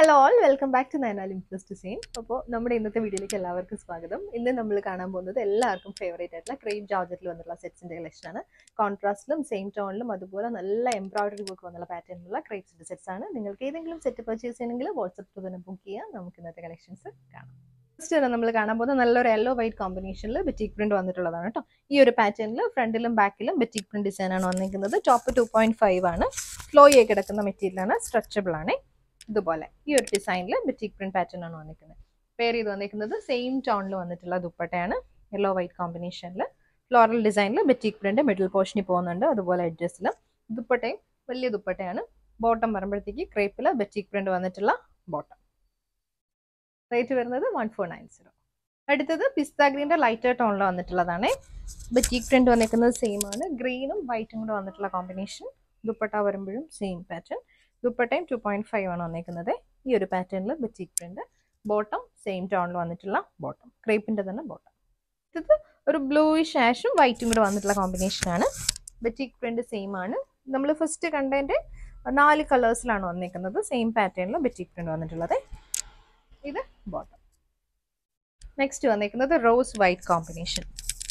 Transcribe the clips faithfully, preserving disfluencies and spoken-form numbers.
Hello all, welcome back to Naina Limplus Design. അപ്പോൾ നമ്മുടെ ഇന്നത്തെ വീഡിയോയിലേക്ക് എല്ലാവർക്കും സ്വാഗതം. ഇന്ന് നമ്മൾ കാണാൻ പോകുന്നത് എല്ലാവർക്കും ഫേവറേറ്റ് ആയിട്ടുള്ള ക്രേപ്പ് ജോർജറ്റിൽ വന്നിട്ടുള്ള സെറ്റ്സിന്റെ കളക്ഷൻ ആണ്. കോൺട്രാസ്റ്റിലും സെയിം ടോണിലും അതുപോലെ നല്ല എംബ്രോയിഡറി വർക്ക് വന്നുള്ള പാറ്റേണിലുള്ള ക്രേപ്സിന്റെ സെറ്റ്സ് ആണ്. നിങ്ങൾക്ക് ഏതെങ്കിലും സെറ്റ് പർച്ചേസ് ചെയ്യണമെങ്കിൽ വാട്സ്ആപ്പ് തന്നെ ബുക്ക് ചെയ്യാം. നമുക്ക് ഇന്നത്തെ കളക്ഷൻസ് കാണാം. ഫസ്റ്റ് തന്നെ നമ്മൾ കാണാൻ പോകുന്നത് നല്ലൊരു യെല്ലോ വൈറ്റ് കോമ്പിനേഷനിൽ ബെറ്റിക് പ്രിന്റ് വന്നിട്ടുള്ളതാണ് കേട്ടോ. ഈ ഒരു പാറ്റേണിൽ ഫ്രണ്ടിലും ബാക്കിലും ബെറ്റിക് പ്രിന്റ് ഡിസൈൻ ആണ് വന്നിരിക്കുന്നത്. ടോപ്പ് ടു പോയിന്റ് ഫൈവ് ആണ്. ഫ്ലോയി ആയി കിടക്കുന്ന മെറ്റീരിയൽ ആണ്, സ്ട്രെച്ചബിൾ ആണ്. ഇതുപോലെ ഈ ഒരു ഡിസൈനിൽ ബെറ്റിക് പ്രിന്റ് പാറ്റേൺ ആണ് വന്നിരിക്കുന്നത്. പേര് ചെയ്ത് വന്നിരിക്കുന്നത് സെയിം ടോണിൽ വന്നിട്ടുള്ള ദുപ്പട്ടയാണ്. യെല്ലോ വൈറ്റ് കോമ്പിനേഷനിൽ ഫ്ലോറൽ ഡിസൈനിൽ ബെറ്റിക് പ്രിന്റ് മിഡിൽ പോർഷനിൽ പോകുന്നുണ്ട്. അതുപോലെ എഡ്ജസിലും ദുപ്പട്ടയും വലിയ ദുപ്പട്ടയാണ്. ബോട്ടം വരുമ്പോഴത്തേക്ക് ക്രേപ്പിൽ ബെറ്റിക് പ്രിന്റ് വന്നിട്ടുള്ള ബോട്ടം. റേറ്റ് വരുന്നത് വൺ ഫോർ നയൻ സീറോ. അടുത്തത് പിസ്ത ഗ്രീൻ്റെ ലൈറ്റർ ടോണിൽ വന്നിട്ടുള്ളതാണ്. ബെറ്റിക് പ്രിന്റ് വന്നിരിക്കുന്നത് സെയിം ആണ്. ഗ്രീനും വൈറ്റും കൂടെ വന്നിട്ടുള്ള കോമ്പിനേഷൻ. ദുപ്പട്ട വരുമ്പോഴും സെയിം പാറ്റേൺ. ദുപ്പട്ടയും ടു പോയിന്റ് ഫൈവ് ആണ് വന്നിരിക്കുന്നത്. ഈ ഒരു പാറ്റേണിൽ ബെറ്റിക് പ്രിന്റ്. ബോട്ടം സെയിം ടോണിൽ വന്നിട്ടുള്ള ബോട്ടം, ക്രേപ്പിന്റെ തന്നെ ബോട്ടം. ഇത് ഒരു ബ്ലൂയിഷ് ആഷും വൈറ്റും കൂടെ വന്നിട്ടുള്ള കോമ്പിനേഷനാണ്. ബെറ്റിക് പ്രിന്റ് സെയിം ആണ്. നമ്മൾ ഫസ്റ്റ് കണ്ടതിന്റെ നാല് കളേഴ്സിലാണ് വന്നിരിക്കുന്നത്. സെയിം പാറ്റേണിൽ ബെറ്റിക് പ്രിന്റ് വന്നിട്ടുള്ളത്. ഇത് ബോട്ടം. നെക്സ്റ്റ് വന്നിരിക്കുന്നത് റോസ് വൈറ്റ് കോമ്പിനേഷൻ.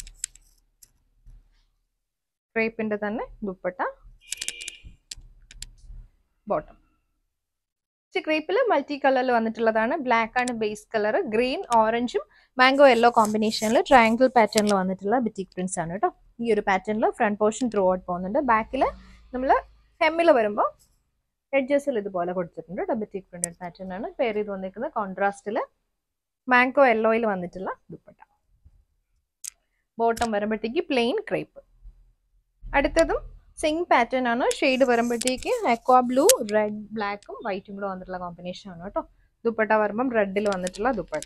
ക്രേപ്പിന്റെ തന്നെ ദുപ്പട്ട, ബോട്ടം. ക്രേപ്പിൽ മൾട്ടി കളറിൽ വന്നിട്ടുള്ളതാണ്. ബ്ലാക്ക് ആണ് ബേസ് കളർ. ഗ്രീൻ ഓറഞ്ചും മാംഗോ യെല്ലോ കോമ്പിനേഷനിൽ ട്രയാങ്കിൾ പാറ്റേണിൽ വന്നിട്ടുള്ള ബെറ്റിക് പ്രിന്റ്സ് ആണ് കേട്ടോ. ഈ ഒരു പാറ്റേണിൽ ഫ്രണ്ട് പോർഷൻ ത്രൂ ഔട്ട് പോകുന്നുണ്ട്. ബാക്കിൽ നമ്മൾ ഹെമ്മിൽ വരുമ്പോൾ എഡ്ജസിൽ ഇതുപോലെ കൊടുത്തിട്ടുണ്ട് കേട്ടോ. ബെറ്റിക് പ്രിന്റഡ് പാറ്റേൺ ആണ്. പേര് ചെയ്ത് വന്നിരിക്കുന്നത് കോൺട്രാസ്റ്റിൽ മാംഗോ യെല്ലോയിൽ വന്നിട്ടുള്ള ദുപ്പട്ട. ബോട്ടം വരുമ്പോഴത്തേക്ക് പ്ലെയിൻ ക്രേപ്പ്. അടുത്തതും സെയിം പാറ്റേൺ ആണ്. ഷെയ്ഡ് വരുമ്പോഴത്തേക്ക് അക്വാ ബ്ലൂ, റെഡ്, ബ്ലാക്കും വൈറ്റും കൂടെ വന്നിട്ടുള്ള കോമ്പിനേഷൻ ആണ് കേട്ടോ. ദുപ്പട്ട വരുമ്പം റെഡിൽ വന്നിട്ടുള്ള ദുപ്പട്ട.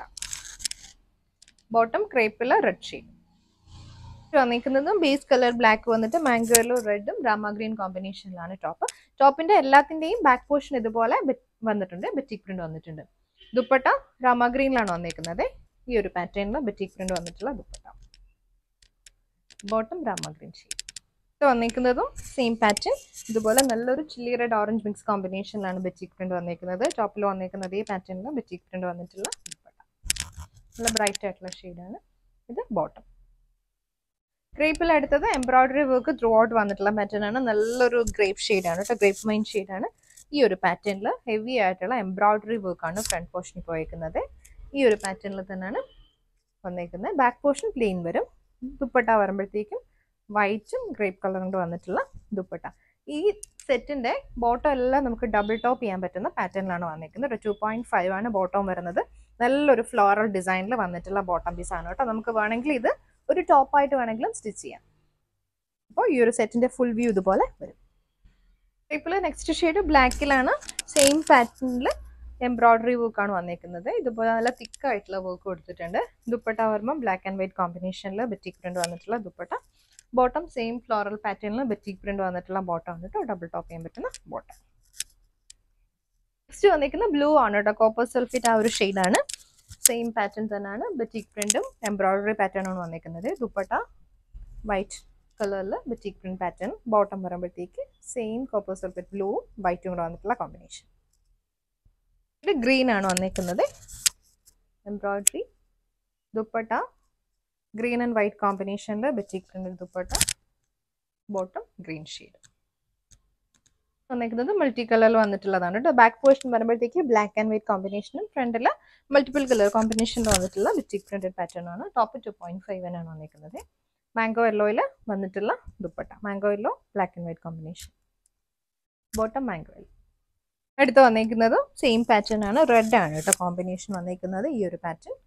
ബോട്ടം ക്രേപ്പിൽ റെഡ് ഷെയ്ഡ് വന്നിരിക്കുന്നതും ബേസ് കളർ ബ്ലാക്ക് വന്നിട്ട് മാംഗോയിലും റെഡും രാമ ഗ്രീൻ കോമ്പിനേഷനിലാണ് ടോപ്പ്. ടോപ്പിന്റെ എല്ലാത്തിന്റെയും ബാക്ക് പോർഷൻ ഇതുപോലെ വന്നിട്ടുണ്ട്. ബെറ്റിക് പ്രിന്റ് വന്നിട്ടുണ്ട്. ദുപ്പട്ട രാമ ഗ്രീനിലാണ് വന്നിരിക്കുന്നത്. ഈ ഒരു പാറ്റേണിൽ ബെറ്റിക് പ്രിന്റ് വന്നിട്ടുള്ള dupatta. Bottom Rama green shade വന്നിരിക്കുന്നതും സെയിം പാറ്റേൺ. ഇതുപോലെ നല്ലൊരു ചില്ലി റെഡ് ഓറഞ്ച് മിക്സ് കോമ്പിനേഷനിലാണ് ബെറ്റിക് പ്രിന്റ് വന്നിരിക്കുന്നത്. ടോപ്പിൽ വന്നിരിക്കുന്നത് ഈ പാറ്റേണിൽ ബെറ്റിക് പ്രിന്റ് വന്നിട്ടുള്ള ദുപ്പട്ട. നല്ല ബ്രൈറ്റ് ആയിട്ടുള്ള ഷെയ്ഡാണ്. ഇത് ബോട്ടം. ക്രേപ്പിൽ അടുത്തത് എംബ്രോയിഡറി വർക്ക് ത്രൂ ഔട്ട് വന്നിട്ടുള്ള പാറ്റേൺ ആണ്. നല്ലൊരു ഗ്രേപ്പ് ഷെയ്ഡാണ് കേട്ടോ. ഗ്രേപ്പ് മൈൻ ഷെയ്ഡാണ്. ഈ ഒരു പാറ്റേണിൽ ഹെവി ആയിട്ടുള്ള എംബ്രോയിഡറി വർക്കാണ് ഫ്രണ്ട് പോർഷനിൽ പോയിരിക്കുന്നത്. ഈ ഒരു പാറ്റേണിൽ തന്നെയാണ് വന്നിരിക്കുന്നത്. ബാക്ക് പോർഷൻ പ്ലെയിൻ വരും. ദുപ്പട്ട വരുമ്പോഴത്തേക്കും വൈറ്റും ഗ്രേപ്പ് കളറും കൊണ്ട് വന്നിട്ടുള്ള ദുപ്പട്ട. ഈ സെറ്റിന്റെ ബോട്ടം എല്ലാം നമുക്ക് ഡബിൾ ടോപ്പ് ചെയ്യാൻ പറ്റുന്ന പാറ്റേണിലാണ് വന്നിരിക്കുന്നത്. ടു പോയിന്റ് ഫൈവ് ആണ് ബോട്ടം വരുന്നത്. നല്ലൊരു ഫ്ലോറൽ ഡിസൈനിൽ വന്നിട്ടുള്ള ബോട്ടം പീസ് ആണ് കേട്ടോ. നമുക്ക് വേണമെങ്കിൽ ഇത് ഒരു ടോപ്പായിട്ട് വേണമെങ്കിലും സ്റ്റിച്ച് ചെയ്യാം. അപ്പോൾ ഈ ഒരു സെറ്റിന്റെ ഫുൾ വ്യൂ ഇതുപോലെ വരും. ഇപ്പോൾ നെക്സ്റ്റ് ഷെയ്ഡ് ബ്ലാക്കിലാണ്. സെയിം പാറ്റേണിൽ എംബ്രോയിഡറി വർക്കാണ് വന്നിരിക്കുന്നത്. ഇതുപോലെ നല്ല തിക്കായിട്ടുള്ള വർക്ക് കൊടുത്തിട്ടുണ്ട്. ദുപ്പട്ട വരുമ്പോൾ ബ്ലാക്ക് ആൻഡ് വൈറ്റ് കോമ്പിനേഷനിൽ ബെറ്റിക് പ്രിന്റ് വന്നിട്ടുള്ള ദുപ്പട്ട. ബോട്ടം സെയിം ഫ്ലോറൽ പാറ്റേണിൽ ബെറ്റിക് പ്രിന്റ് വന്നിട്ടുള്ള ബോട്ടം ആണ് കേട്ടോ. ഡബിൾ ടോപ്പ് ചെയ്യാൻ പറ്റുന്ന ബോട്ടം. നെക്സ്റ്റ് വന്നിരിക്കുന്ന ബ്ലൂ ആണ് കേട്ടോ. കോപ്പർ സൾഫേറ്റ് ആ ഒരു ഷെയ്ഡാണ്. സെയിം പാറ്റേൺ തന്നെയാണ്. ബെറ്റിക് പ്രിന്റും എംബ്രോയിഡറി പാറ്റേൺ ആണ് വന്നിരിക്കുന്നത്. ദുപ്പട്ട വൈറ്റ് കളറിൽ ബെറ്റിക് പ്രിന്റ് പാറ്റേൺ. ബോട്ടം വരുമ്പോഴത്തേക്ക് സെയിം കോപ്പർ സൾഫേറ്റ് ബ്ലൂവും വൈറ്റും കൂടെ വന്നിട്ടുള്ള കോമ്പിനേഷൻ. ഇത് ഗ്രീൻ ആണ് വന്നിരിക്കുന്നത്. Embroidery dupatta green and white കോമ്പിനേഷനിൽ batik print dupatta. Bottom green shade വന്നിരിക്കുന്നത് മൾട്ടി കളറിൽ വന്നിട്ടുള്ളതാണ് കേട്ടോ. ബാക്ക് പോർഷൻ വരുമ്പോഴത്തേക്ക് ബ്ലാക്ക് ആൻഡ് വൈറ്റ് കോമ്പിനേഷനും ഫ്രണ്ടിൽ മൾട്ടിപ്പിൾ കളർ കോമ്പിനേഷനിൽ വന്നിട്ടുള്ള ബെറ്റിക് പ്രിന്റഡ് പാറ്റേൺ ആണ്. ടോപ്പ് ടു പോയിന്റ് ഫൈവ് ആണ് വന്നിരിക്കുന്നത്. മാംഗോ യെല്ലോയിൽ വന്നിട്ടുള്ള dupatta. Mango yellow black and white combination. Bottom mango yellow. അടുത്ത് വന്നിരിക്കുന്നതും സെയിം പാറ്റേൺ ആണ്. റെഡ് ആണ് കേട്ടോ കോമ്പിനേഷൻ വന്നിരിക്കുന്നത്. ഈ ഒരു പാറ്റേൺ.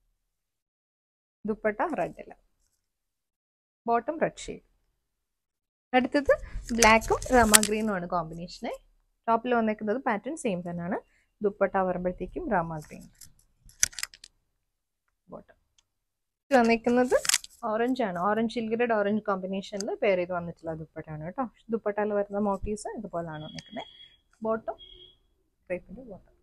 ദുപ്പട്ട റെഡിൽ. Bottom red shade. അടുത്തത് ബ്ലാക്കും രാമ ഗ്രീനും ആണ് കോമ്പിനേഷന്. ടോപ്പിൽ വന്നിരിക്കുന്നത് പാറ്റേൺ സെയിം തന്നെയാണ്. ദുപ്പട്ട വരുമ്പോഴത്തേക്കും രാമ ഗ്രീൻ. ബോട്ടം വന്നിരിക്കുന്നത് ഓറഞ്ച് ആണ്. ഓറഞ്ച് ചില്ലിഡ് ഓറഞ്ച് കോമ്പിനേഷനിൽ പേര് ചെയ്ത് വന്നിട്ടുള്ള ദുപ്പട്ടയാണ് കേട്ടോ. ദുപ്പട്ടയിൽ വരുന്ന മോട്ടീവ്സ് ഇതുപോലെയാണ് വന്നിരിക്കുന്നത്. ബോട്ടം ക്രേപ്പിന്റെ ബോട്ടം.